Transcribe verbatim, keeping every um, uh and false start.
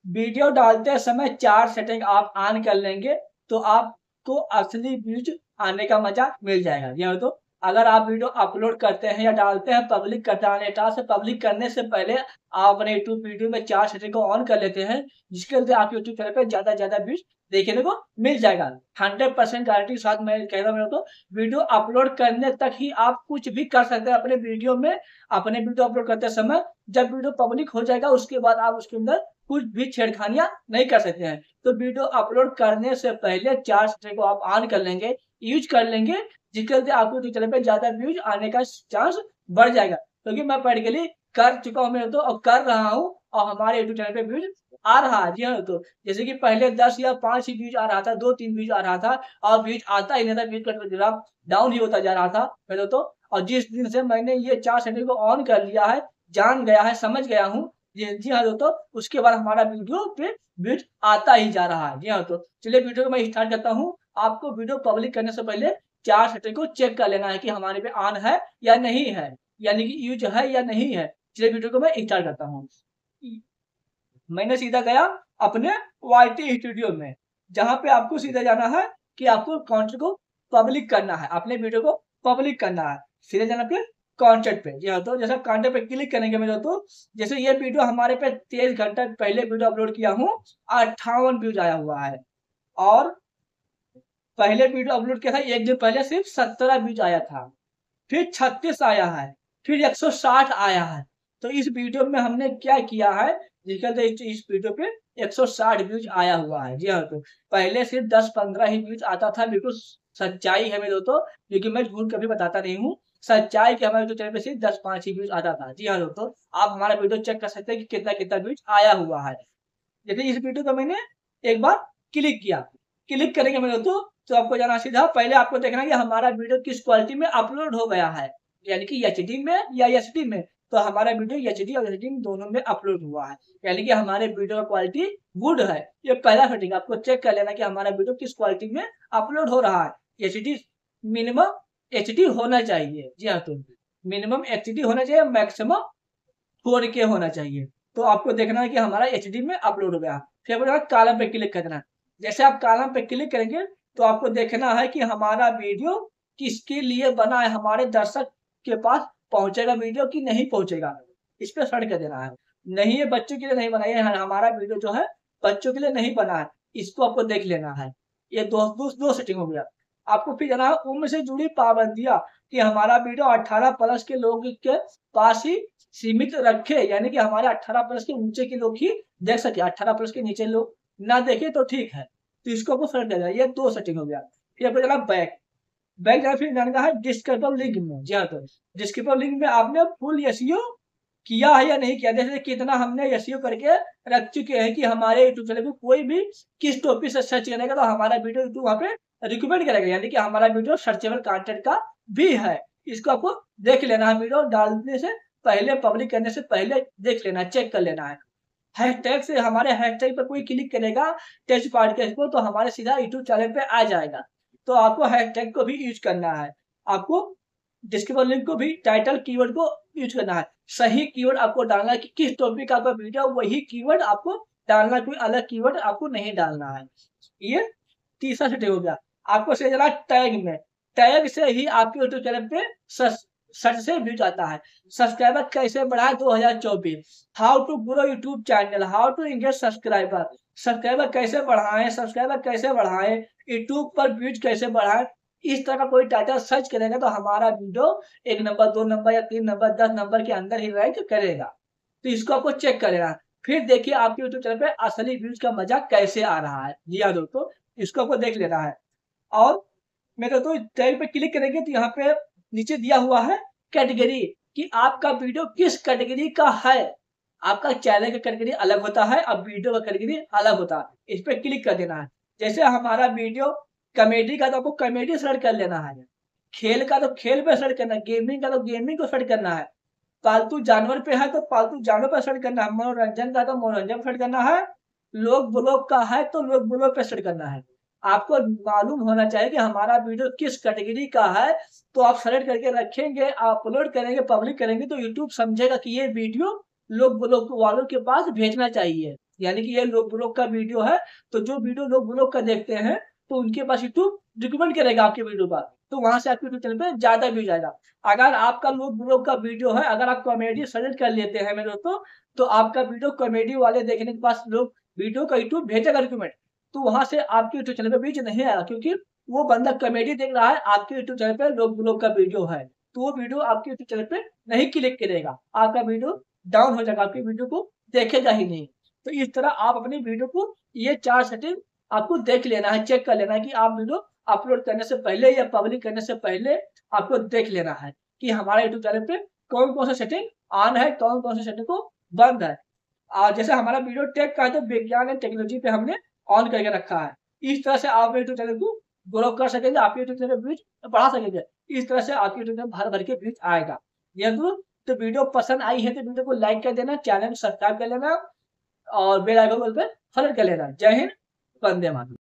Video डालते समय चार सेटिंग आप ऑन कर लेंगे तो आपको असली व्यूज आने का मजा मिल जाएगा। यह तो अगर आप वीडियो अपलोड करते हैं या डालते हैं पब्लिक करने से पब्लिक करने से पहले आप अपने यूट्यूब वीडियो में चार सेटिंग को ऑन कर लेते हैं, जिसके वजह आप यूट्यूब चैनल पे ज्यादा ज्यादा व्यूज देखने को मिल जाएगा। हंड्रेड परसेंट गारंटी के साथ मैं कह रहा हूँ, तो वीडियो अपलोड करने तक ही आप कुछ भी कर सकते हैं अपने वीडियो में। अपने वीडियो अपलोड करते समय जब वीडियो पब्लिक हो जाएगा उसके बाद आप उसके अंदर कुछ भी छेड़खानियां नहीं कर सकते हैं। तो वीडियो अपलोड करने से पहले चार सेटिंग को आप ऑन कर लेंगे, यूज कर लेंगे, जिसके वजह आपको यूट्यूब चैनल पे ज्यादा व्यूज आने का चांस बढ़ जाएगा। क्योंकि तो मैं प्रैक्टिकली कर चुका हूँ मैं तो और कर रहा हूँ और हमारे यूट्यूब चैनल पे व्यूज आ रहा है। जी हाँ, तो जैसे कि पहले दस या पांच ही व्यूज आ रहा था, दो तीन व्यूज आ रहा था और व्यूज आता ही नहीं था, व्यूज का ग्राफ डाउन ही होता जा रहा था पहले तो। और जिस दिन से मैंने ये चार सेटिंग को ऑन कर लिया है, जान गया है, समझ गया हूँ, जी हाँ दोस्तों, उसके बाद हमारा वीडियो पे व्यूज आता ही जा रहा है। जी हाँ, तो चलिए वीडियो को मैं स्टार्ट करता हूँ। आपको वीडियो पब्लिक करने से पहले चार सेटिंग को चेक कर लेना है कि हमारे पे ऑन है या नहीं है, यानी कि यूज है या नहीं है। चलिए वीडियो को मैं स्टार्ट करता हूँ। मैंने सीधा गया अपने वाईटी स्टूडियो में, जहां पे आपको सीधा जाना है कि आपको कंटेंट को पब्लिक करना है, अपने वीडियो को पब्लिक करना है। सीधे जाना पे कंटेंट पे। जी हाँ, तो जैसा कंटेंट पे क्लिक करेंगे मेरे तो जैसे ये वीडियो हमारे पे तेईस घंटा पहले वीडियो अपलोड किया हूँ, अट्ठावन व्यूज आया हुआ है। और पहले वीडियो अपलोड किया था एक दिन पहले सिर्फ सत्रह व्यूज आया था, फिर छत्तीस आया है, फिर एक सौ साठ आया है। तो इस वीडियो में हमने क्या किया है, जिसके इस वीडियो पे एक सौ साठ व्यूज आया हुआ है। जी हाँ, तो पहले सिर्फ दस पंद्रह ही व्यूज आता था। बिल्कुल सच्चाई है मेरे दोस्तों, क्योंकि मैं झूठ कभी बताता नहीं हूँ। सच्चाई के हमारे चैनल पे सिर्फ दस पांच ही व्यूज आता था। जी हाँ दोस्तों, आप हमारा वीडियो चेक कर सकते हैं कि कितना कितना व्यूज आया हुआ है। जैसे इस वीडियो को मैंने एक बार क्लिक किया, क्लिक करेंगे मेरे दोस्तों तो आपको जाना सीधा, पहले आपको देखना है कि हमारा वीडियो किस क्वालिटी में अपलोड हो गया है, यानी कि एचडी में या एचडी में। तो हमारा वीडियो एचडी और एचडी दोनों में अपलोड हुआ है, यानी कि हमारे वीडियो का क्वालिटी गुड है। ये पहला सेटिंग आपको चेक कर लेना कि हमारा वीडियो किस क्वालिटी में अपलोड हो रहा है। एचडी मिनिमम एचडी होना चाहिए। जी हाँ, तो मिनिमम एचडी होना चाहिए, मैक्सिमम फोर के होना चाहिए। तो आपको देखना है कि हमारा एचडी में अपलोड हो गया। फिर आपको कॉलम पे क्लिक करना है। जैसे आप कॉलम पे क्लिक करेंगे तो आपको देखना है कि हमारा वीडियो किसके लिए बना है, हमारे दर्शक के पास पहुंचेगा वीडियो कि नहीं पहुंचेगा, इस पर सर्च कर देना है। नहीं, ये बच्चों के लिए नहीं बना, ये हमारा वीडियो जो है बच्चों के लिए नहीं बना है, इसको आपको देख लेना है। ये दो दो, दो सेटिंग हो गया। आपको फिर जाना है उम्र से जुड़ी पाबंदियां, कि हमारा वीडियो अठारह प्लस के लोगों के पास ही सीमित रखे, यानी कि हमारे अठारह प्लस के नीचे के लोग ही देख सके, अठारह प्लस के नीचे लोग ना देखे तो ठीक है। तो इसको आपको सेलेक्ट करना है। ये दो सेटिंग हो गया। फिर आपको जाना बैक, बैक जाना फिर जाना है डिस्क्रिप्टिव लिंक में। जी हाँ, तो डिस्क्रिप्टिव लिंक में आपने फुल एसईओ किया है या नहीं किया, जैसे कितना हमने एसईओ करके रख चुके हैं कि हमारे यूट्यूब चैनल पे कोई भी किस टॉपिक से सर्च करेगा तो हमारा वीडियो यूट्यूब वहाँ पे रिकमेंड करेगा, यानी कि हमारा वीडियो सर्चेबल कंटेंट का भी है। इसको आपको देख लेना है, वीडियो डालने से पहले, पब्लिक करने से पहले देख लेना है, चेक कर लेना है। हैशटैग से हमारे हैशटैग पर कोई क्लिक करेगा टेस्ट पॉडकास्ट को तो हमारे सीधा यूट्यूब चैनल पे आ जाएगा। तो आपको हैशटैग को भी यूज करना है, आपको डिस्क्रिप्टिव लिंक को भी, टाइटल कीवर्ड को यूज करना है। सही कीवर्ड आपको डालना है कि किस टॉपिक का वीडियो, वही कीवर्ड आपको डालना, कोई अलग कीवर्ड आपको नहीं डालना है। ये तीसरा सेटिंग हो गया। आपको से जाना टैग में, टैग से ही आपके यूट्यूब चैनल पे सर्च से व्यूज आता है। सब्सक्राइबर कैसे बढ़ाए दो हज़ार चौबीस, how to grow YouTube channel, how to engage subscriber, subscriber कैसे बढ़ाएं, सब्सक्राइबर कैसे बढ़ाएं, यूट्यूब पर व्यूज कैसे बढ़ाएं। इस तरह का कोई टाइटल सर्च करेगा तो हमारा वीडियो एक नंबर, दो नंबर या तीन नंबर, दस नंबर के अंदर ही रैंक करेगा। तो इसको आपको चेक करेगा। फिर देखिए आपके यूट्यूब चैनल पे असली व्यूज का मजा कैसे आ रहा है। जी हाँ दोस्तों, इसको आपको देख लेना है। और मेरे तो टैग पे क्लिक करेंगे तो यहाँ पे नीचे दिया हुआ है कैटेगरी, कि आपका वीडियो किस कैटेगरी का है। आपका चैनल का कैटेगरी अलग होता है, अब वीडियो का कैटेगरी अलग होता है। इस पे क्लिक कर देना है। जैसे हमारा वीडियो कॉमेडी का तो आपको कॉमेडी सर्च कर लेना है, खेल का तो खेल पे सर्च करना है, गेमिंग का तो गेमिंग को सर्च करना है, पालतू जानवर पे है तो पालतू जानवर पे सर्च करना है, मनोरंजन का तो मनोरंजन सर्च करना है, लोग ब्लॉग का है तो लोग ब्लॉग पे सर्च करना है। आपको मालूम होना चाहिए कि हमारा वीडियो किस कैटेगरी का है, तो आप सेलेक्ट करके रखेंगे, अपलोड करेंगे, पब्लिक करेंगे तो यूट्यूब समझेगा कि ये वीडियो लोग ब्लॉग वालों के पास भेजना चाहिए। यानी कि ये लोग ब्लॉग का वीडियो है, तो जो वीडियो लोग ब्लॉग का देखते हैं तो उनके पास यूट्यूब रिकमेंड करेगा आपके वीडियो पर, तो वहां से आपके यूट्यूब चैनल पे ज्यादा व्यूज आएगा। अगर आपका लोग ब्लॉग का वीडियो है, अगर आप कॉमेडी सजेस्ट कर लेते हैं मेरे दोस्तों, तो आपका वीडियो कॉमेडी वाले देखने के पास लोग वीडियो का यूट्यूब भेजेगा रिकमेंड, तो वहां से आपके यूट्यूब चैनल पे व्यूज नहीं आएगा, क्योंकि वो बंदा कॉमेडी देख रहा है, आपके यूट्यूब चैनल पे लोग ब्लॉग का वीडियो है, तो वो वीडियो आपके यूट्यूब चैनल पे नहीं क्लिक करेगा, आपका वीडियो डाउन हो जाएगा, आपके वीडियो को देखेगा ही नहीं। तो इस तरह आप अपनी वीडियो को ये चार सेटिंग आपको देख लेना है, चेक कर लेना है कि आप वीडियो अपलोड करने से पहले या पब्लिक करने से पहले आपको देख लेना है कि हमारा यूट्यूब चैनल पे कौन कौन सा सेटिंग ऑन है, कौन कौन सा सेटिंग को बंद है। और जैसे हमारा वीडियो टेक का है तो विज्ञान एंड टेक्नोलॉजी पे हमने ऑन करके रखा है। इस तरह से आप यूट्यूब चैनल को ग्रो कर सकेंगे, आपके यूट्यूब चैनल व्यूज बढ़ा सकेंगे। इस तरह से आपके यूट्यूब चैनल भर भर के व्यूज आएगा। ये तो, तो वीडियो पसंद आई है तो वीडियो को लाइक कर देना, चैनल को सब्सक्राइब कर लेना और बेल आइकन पे क्लिक कर लेना। जय हिंद, वंदे मातरम।